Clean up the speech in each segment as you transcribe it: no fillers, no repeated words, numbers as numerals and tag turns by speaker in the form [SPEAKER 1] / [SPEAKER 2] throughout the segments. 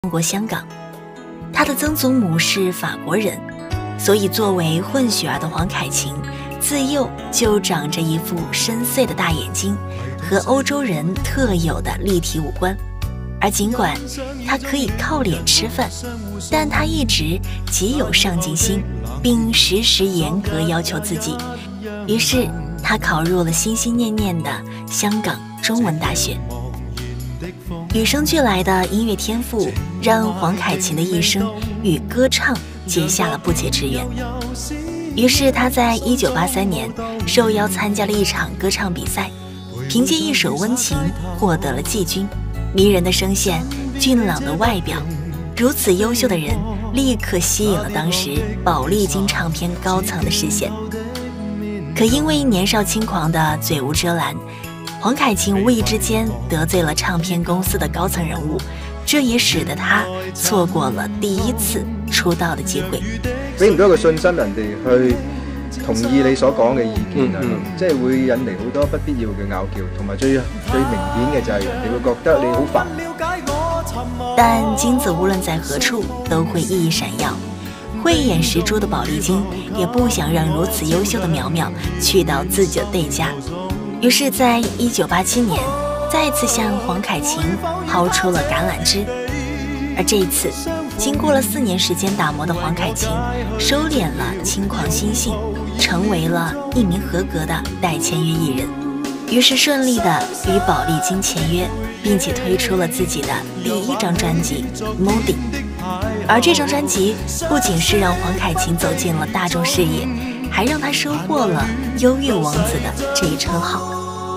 [SPEAKER 1] 过香港。他的曾祖母是法国人，所以作为混血儿的黄凯芹自幼就长着一副深邃的大眼睛和欧洲人特有的立体五官。而尽管他可以靠脸吃饭，但他一直极有上进心，并时时严格要求自己。于是他考入了心心念念的香港中文大学。与生俱来的音乐天赋让黄凯芹的一生与歌唱结下了不解之缘。于是他在1983年受邀参加了一场歌唱比赛，凭借一首《温情》获得了季军。迷人的声线，俊朗的外表，如此优秀的人立刻吸引了当时宝丽金唱片高层的视线。可因为年少轻狂的嘴无遮拦，黄凯芹无意之间得罪了唱片公司的高层人物，这也使得他錯過了第一次出道的機會。
[SPEAKER 2] 俾唔到一個信心人哋去同意你所講嘅意見啊，即係會引嚟好多不必要嘅拗撬，同埋最明顯嘅就係人哋會覺得你好煩。
[SPEAKER 1] 但金子無論在何處都會熠熠閃耀，慧眼識珠的寶麗金也不想讓如此優秀的苗苗去到自己的對家，於是在1987年再次向黃凱芹拋出了橄欖枝。而這一次經過了4年時間打磨的黃凱芹收斂了輕狂心性，成為了一名合格的代簽約藝人，於是順利的與寶麗金簽約，並且推出了自己的第一張專輯《Moody》。而這張專輯不僅是讓黃凱芹走進了大眾視野，還讓他收穫了憂鬱王子的這一稱號。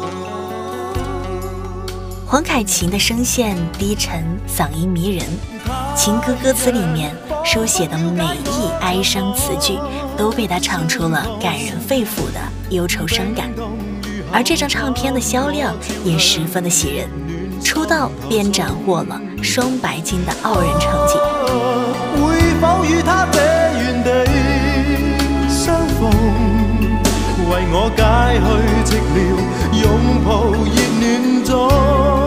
[SPEAKER 1] 黃凱芹的聲線低沉，嗓音迷人，情歌歌詞裡面書寫的每一哀傷詞句都被他唱出了感人肺腑的憂愁傷感。而這張唱片的銷量也十分的喜人，出道便斬獲了雙白金的傲人成績。
[SPEAKER 3] 會否與他這原地相逢，為我解去寂寥，擁抱熱暖中。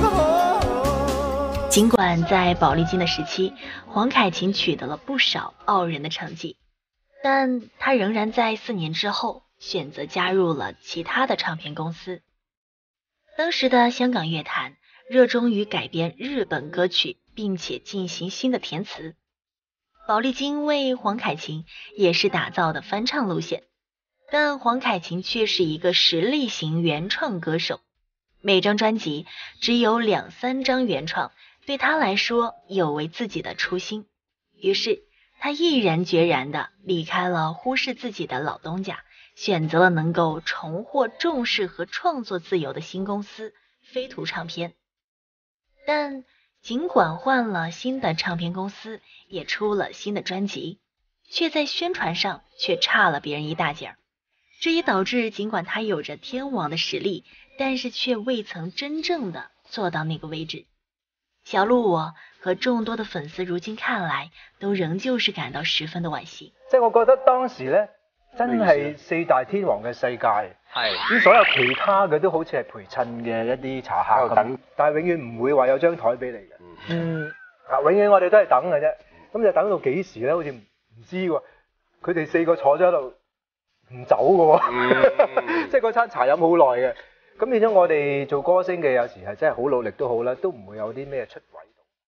[SPEAKER 1] 儘管在寶麗金的時期，黃凱芹取得了不少傲人的成績，但他仍然在4年之後選擇加入了其他的唱片公司。當時的香港樂壇熱衷於改編日本歌曲，並且進行新的填詞。寶麗金為黃凱芹也是打造的翻唱路線，但黃凱芹卻是一個實力型原創歌手，每張專輯只有2-3張原創，對他來說有違自己的初心。於是他毅然決然地離開了忽視自己的老東家，選擇了能夠重獲重視和創作自由的新公司飛圖唱片。但儘管換了新的唱片公司，也出了新的專輯，卻在宣傳上卻差了別人一大截兒。這也導致儘管他有着天王的實力，但是卻未曾真正的做到那個位置。小鹿我和眾多的粉絲如今看來都仍舊是感到十分的惋惜。
[SPEAKER 4] 即係我覺得當時呢真係4大天王嘅世界，咁所有其他嘅都好似係陪襯嘅一啲茶客咁，但係永遠唔會話有張台俾你嘅。永遠我哋都係等嘅啫，咁就等到幾時呢？好似唔知喎。佢哋4個坐咗喺度唔走嘅喎，即係嗰餐茶飲好耐嘅。咁變咗我哋做歌星嘅有時係真係好努力都好啦，都唔會有啲咩出位。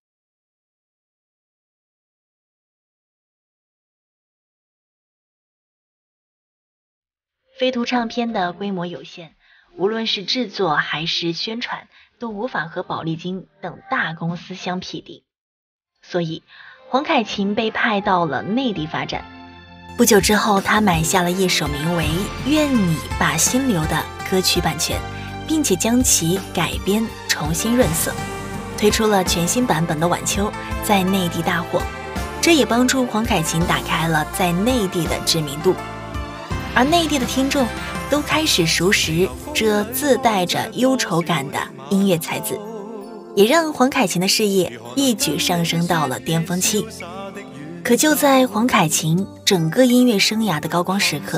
[SPEAKER 1] 飛圖唱片的規模有限，無論是製作還是宣傳，都無法和寶麗金等大公司相匹敵。所以黃凱芹被派到了內地發展。不久之後，他買下了一首名為《願你把心留》的歌曲版權，並且將其改編重新潤色，推出了全新版本的《晚秋》，在內地大火。這也幫助黃凱芹打開了在內地的知名度，而內地的聽眾都開始熟識這自帶着憂愁感的音樂才子，也讓黃凱芹的事業一舉上升到了巔峰期。可就在黃凱芹整個音樂生涯的高光時刻，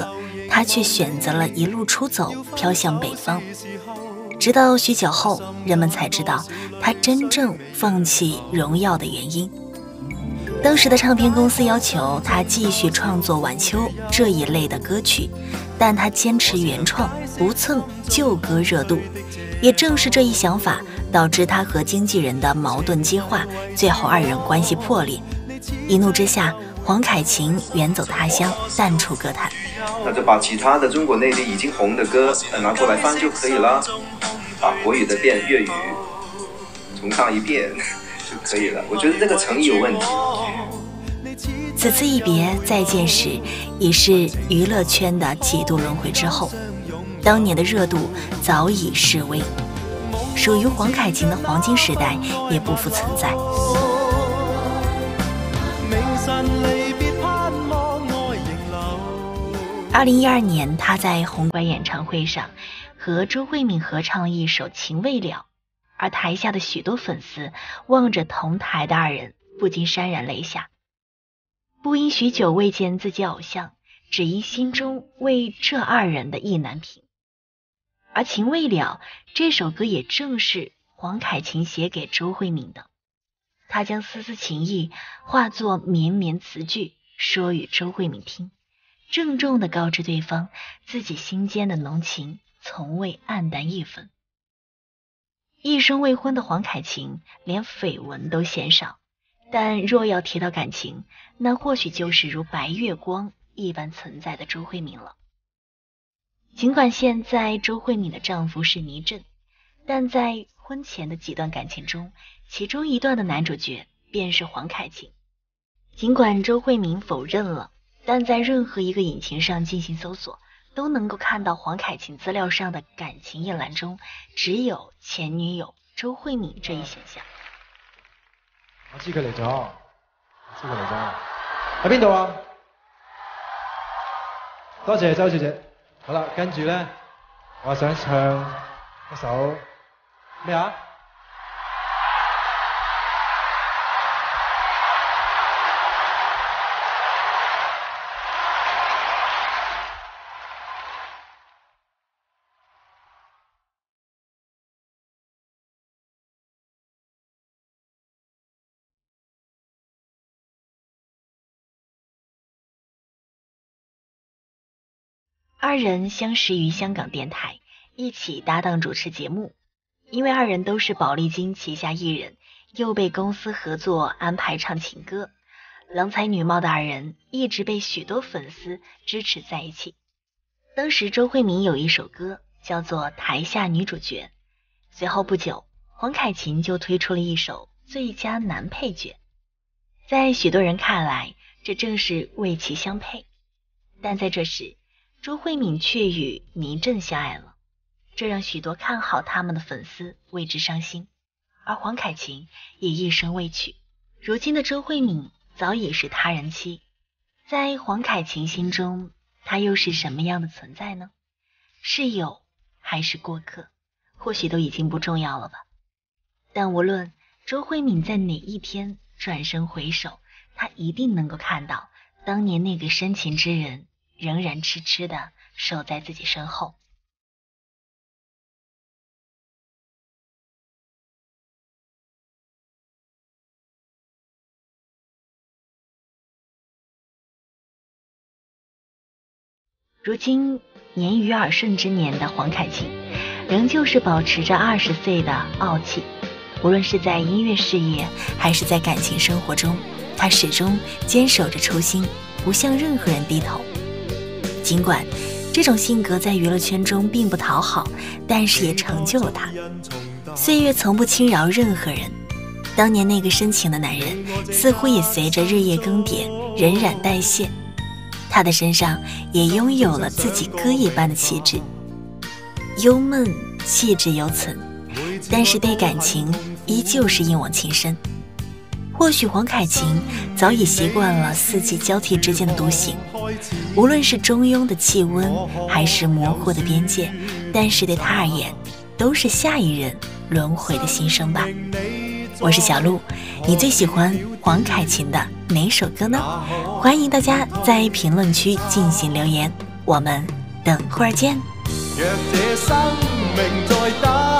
[SPEAKER 1] 他却选择了一路出走，飘向北方。直到许久后，人们才知道他真正放弃荣耀的原因。当时的唱片公司要求他继续创作晚秋这一类的歌曲，但他坚持原创，不蹭旧歌热度。也正是这一想法，导致他和经纪人的矛盾激化，最后二人关系破裂。一怒之下，黄凯芹远走他乡，淡出歌坛。
[SPEAKER 5] 那就把其他的中国内地已经红的歌拿过来翻就可以了，把国语的变粤语重唱一遍就可以了。我觉得这个诚意有问题。
[SPEAKER 1] 此次一别再见时，已是娱乐圈的几度轮回之后，当年的热度早已式微，属于黄凯芹的黄金时代也不复存在。2012年，他在红馆演唱会上和周慧敏合唱了一首《情未了》，而台下的许多粉丝望着同台的二人，不禁潸然泪下。不因许久未见自己偶像，只因心中为这二人的意难平。而《情未了》这首歌也正是黄凯芹写给周慧敏的，他将丝丝情意化作绵绵词句，说与周慧敏听，郑重地告知对方自己心间的浓情从未黯淡一分。一生未婚的黄凯芹连绯闻都嫌少，但若要提到感情，那或许就是如白月光一般存在的周慧敏了。尽管现在周慧敏的丈夫是倪震，但在婚前的几段感情中，其中一段的男主角便是黄凯芹。尽管周慧敏否认了，但在任何一个引擎上进行搜索，都能够看到黄凯芹资料上的感情一栏中只有前女友周慧敏这一选项。
[SPEAKER 6] 我知佢嚟咗，喺邊度啊？多謝周小姐。好啦，跟住咧，我想唱一首咩啊？
[SPEAKER 1] 二人相识于香港电台，一起搭档主持节目。因为二人都是宝丽金旗下艺人，又被公司合作安排唱情歌，郎才女貌的二人一直被许多粉丝支持在一起。当时周慧敏有一首歌叫做《台下女主角》，随后不久，黄凯芹就推出了一首最佳男配角。在许多人看来，这正是为其相配，但在这时，周慧敏却与倪震相爱了，这让许多看好他们的粉丝为之伤心，而黄凯芹也一生未娶。如今的周慧敏早已是他人妻，在黄凯芹心中，他又是什么样的存在呢？是友还是过客，或许都已经不重要了吧。但无论周慧敏在哪一天转身回首，他一定能够看到当年那个深情之人仍然痴痴地守在自己身后。如今年逾耳顺之年的黄凯芹，仍旧是保持着20岁的傲气。无论是在音乐事业还是在感情生活中，他始终坚守着初心，不向任何人低头。尽管这种性格在娱乐圈中并不讨好，但是也成就了他。岁月从不轻饶任何人，当年那个深情的男人似乎也随着日夜更迭荏苒代谢，他的身上也拥有了自己歌一般的气质，幽闷气质犹存，但是对感情依旧是一往情深。或许黄凯芹早已习惯了四季交替之间的独行，无论是中庸的气温还是模糊的边界，但是对他而言都是下一任轮回的新生吧。我是小鹿，你最喜欢黄凯芹的哪首歌呢？欢迎大家在评论区进行留言，我们等会儿见。
[SPEAKER 3] 若這生命再打